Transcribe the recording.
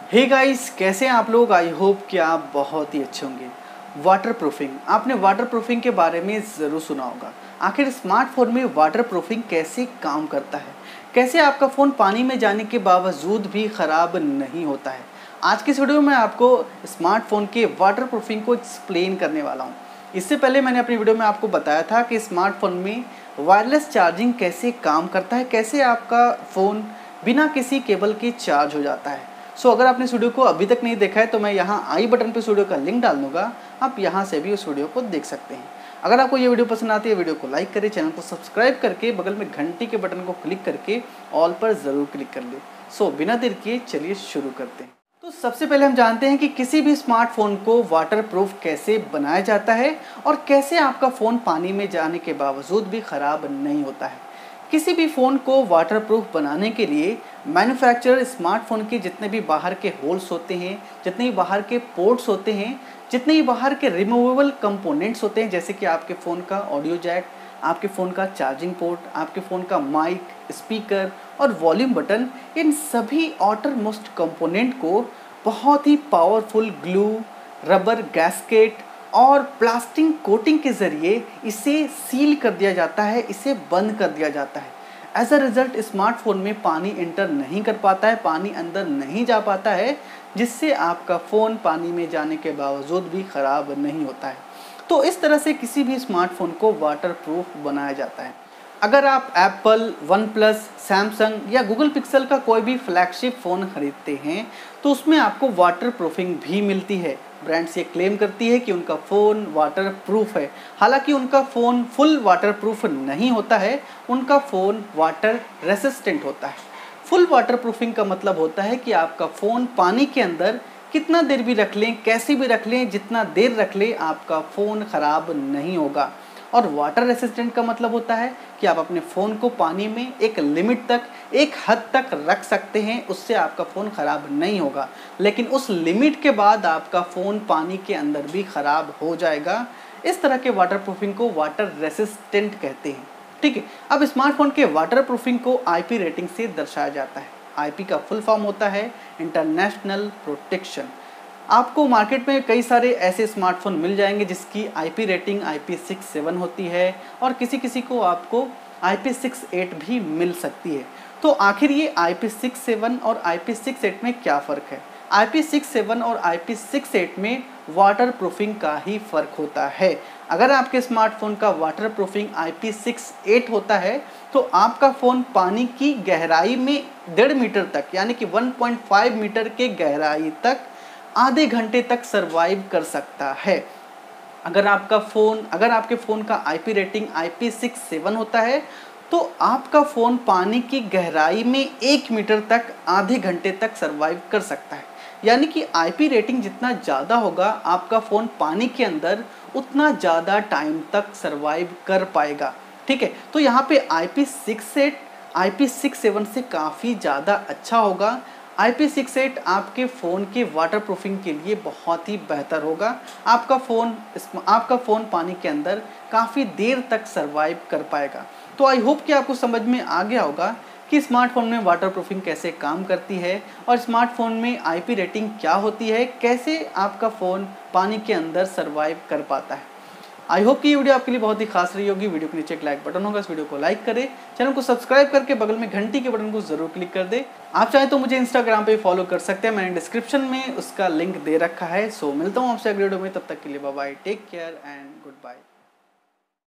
Hey guys, कैसे हैं आप लोग। आई होप कि आप बहुत ही अच्छे होंगे। वाटर प्रूफिंग, आपने वाटर प्रूफिंग के बारे में ज़रूर सुना होगा। आखिर स्मार्टफोन में वाटर प्रूफिंग कैसे काम करता है, कैसे आपका फ़ोन पानी में जाने के बावजूद भी ख़राब नहीं होता है। आज की इस वीडियो में आपको स्मार्टफोन के वाटर प्रूफिंग को एक्सप्लेन करने वाला हूँ। इससे पहले मैंने अपनी वीडियो में आपको बताया था कि स्मार्टफोन में वायरलेस चार्जिंग कैसे काम करता है, कैसे आपका फ़ोन बिना किसी केबल के चार्ज हो जाता है। अगर आपने इस वीडियो को अभी तक नहीं देखा है तो मैं यहाँ आई बटन पे इस वीडियो का लिंक डाल दूँगा, आप यहाँ से भी उस वीडियो को देख सकते हैं। अगर आपको ये वीडियो पसंद आती है, वीडियो को लाइक करें, चैनल को सब्सक्राइब करके बगल में घंटी के बटन को क्लिक करके ऑल पर ज़रूर क्लिक कर ले। बिना देर किए चलिए शुरू करते हैं। तो सबसे पहले हम जानते हैं कि किसी भी स्मार्टफोन को वाटर प्रूफ कैसे बनाया जाता है और कैसे आपका फ़ोन पानी में जाने के बावजूद भी ख़राब नहीं होता है। किसी भी फ़ोन को वाटरप्रूफ बनाने के लिए मैन्युफैक्चरर स्मार्टफोन के जितने भी बाहर के होल्स होते हैं, जितने भी बाहर के पोर्ट्स होते हैं, जितने भी बाहर के रिमूवेबल कंपोनेंट्स होते हैं, जैसे कि आपके फ़ोन का ऑडियो जैक, आपके फ़ोन का चार्जिंग पोर्ट, आपके फ़ोन का माइक, स्पीकर और वॉल्यूम बटन, इन सभी आउटर मोस्ट कंपोनेंट को बहुत ही पावरफुल ग्लू, रबर गैस्केट और प्लास्टिक कोटिंग के ज़रिए इसे सील कर दिया जाता है, इसे बंद कर दिया जाता है। एज अ रिज़ल्ट स्मार्टफोन में पानी इंटर नहीं कर पाता है, पानी अंदर नहीं जा पाता है, जिससे आपका फ़ोन पानी में जाने के बावजूद भी ख़राब नहीं होता है। तो इस तरह से किसी भी स्मार्टफोन को वाटरप्रूफ बनाया जाता है। अगर आप एप्पल, वन प्लस, सैमसंग या गूगल पिक्सल का कोई भी फ्लैगशिप फ़ोन खरीदते हैं तो उसमें आपको वाटर प्रूफिंग भी मिलती है। ब्रांड्स ये क्लेम करती है कि उनका फ़ोन वाटर प्रूफ है, हालांकि उनका फ़ोन फुल वाटर प्रूफ नहीं होता है, उनका फ़ोन वाटर रेसिस्टेंट होता है। फुल वाटर प्रूफिंग का मतलब होता है कि आपका फ़ोन पानी के अंदर कितना देर भी रख लें, कैसे भी रख लें, जितना देर रख लें, आपका फ़ोन ख़राब नहीं होगा। और वाटर रेसिस्टेंट का मतलब होता है कि आप अपने फ़ोन को पानी में एक लिमिट तक, एक हद तक रख सकते हैं, उससे आपका फ़ोन ख़राब नहीं होगा। लेकिन उस लिमिट के बाद आपका फ़ोन पानी के अंदर भी ख़राब हो जाएगा। इस तरह के वाटर प्रूफिंग को वाटर रेसिस्टेंट कहते हैं। ठीक है, अब स्मार्टफोन के वाटर प्रूफिंग को IP रेटिंग से दर्शाया जाता है। IP का फुल फॉर्म होता है इंटरनेशनल प्रोटेक्शन। आपको मार्केट में कई सारे ऐसे स्मार्टफोन मिल जाएंगे जिसकी IP रेटिंग IP67 होती है और किसी किसी को आपको IP68 भी मिल सकती है। तो आखिर ये IP67 और IP68 में क्या फ़र्क है? IP67 और IP68 में वाटर प्रूफिंग का ही फ़र्क होता है। अगर आपके स्मार्टफोन का वाटर प्रूफिंग IP68 होता है तो आपका फ़ोन पानी की गहराई में 1.5 मीटर तक, यानी कि 1.5 मीटर के गहराई तक आधे घंटे तक सरवाइव कर सकता है। अगर आपके फ़ोन का IP रेटिंग IP67 होता है तो आपका फ़ोन पानी की गहराई में 1 मीटर तक आधे घंटे तक सरवाइव कर सकता है। यानी कि IP रेटिंग जितना ज़्यादा होगा, आपका फ़ोन पानी के अंदर उतना ज़्यादा टाइम तक सरवाइव कर पाएगा। ठीक है, तो यहाँ पे IP68 IP67 से काफ़ी ज़्यादा अच्छा होगा। IP68 आपके फ़ोन के वाटर प्रूफिंग के लिए बहुत ही बेहतर होगा। आपका फ़ोन पानी के अंदर काफ़ी देर तक सरवाइव कर पाएगा। तो आई होप कि आपको समझ में आ गया होगा कि स्मार्टफोन में वाटर प्रूफिंग कैसे काम करती है और स्मार्टफोन में IP रेटिंग क्या होती है, कैसे आपका फ़ोन पानी के अंदर सरवाइव कर पाता है। आई होप कि ये वीडियो आपके लिए बहुत ही खास रही होगी। वीडियो के नीचे एक लाइक बटन होगा, इस वीडियो को लाइक करें, चैनल को सब्सक्राइब करके बगल में घंटी के बटन को ज़रूर क्लिक कर दे। आप चाहें तो मुझे इंस्टाग्राम पे फॉलो कर सकते हैं, मैंने डिस्क्रिप्शन में उसका लिंक दे रखा है। मिलता हूँ आपसे अगले वीडियो में, तब तक के लिए bye bye, take care and good bye.